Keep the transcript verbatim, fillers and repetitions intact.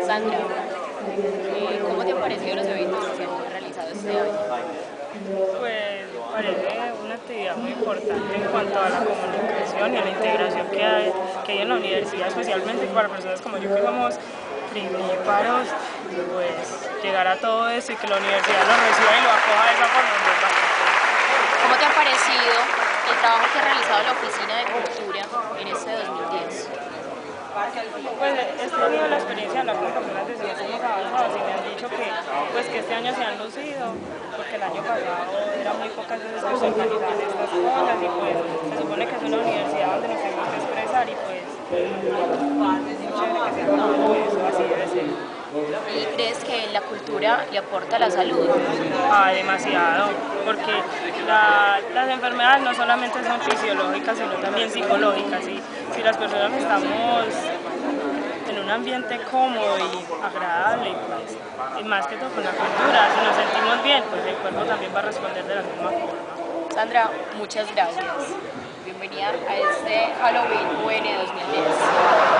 Sandra, eh, ¿cómo te han parecido los eventos que se han realizado este año? Pues parece una actividad muy importante en cuanto a la comunicación y a la integración que hay, que hay en la universidad, especialmente para personas como yo que somos primíparos, pues llegar a todo eso y que la universidad lo reciba y lo acoja de esa forma, pues bastante. ¿Cómo te ha parecido el trabajo que ha realizado la Oficina de Cultura en este dos mil diez? Pues he tenido la experiencia de hablar con personas de ciencias avanzadas y me han dicho que, pues, que este año se han lucido, porque el año pasado era muy pocas veces que se organizaban estas cosas y pues se supone que es una universidad donde nos tenemos que expresar y pues muy chévere que se haga todo eso, así debe ser. ¿Y crees que la cultura le aporta a la salud? Ah, demasiado, porque la- las enfermedades no solamente son fisiológicas, sino también psicológicas. Y si las personas estamos en un ambiente cómodo y agradable, pues, y más que todo con la cultura, si nos sentimos bien, pues el cuerpo también va a responder de la misma forma. Sandra, muchas gracias. Bienvenida a este Halloween U N dos mil diez.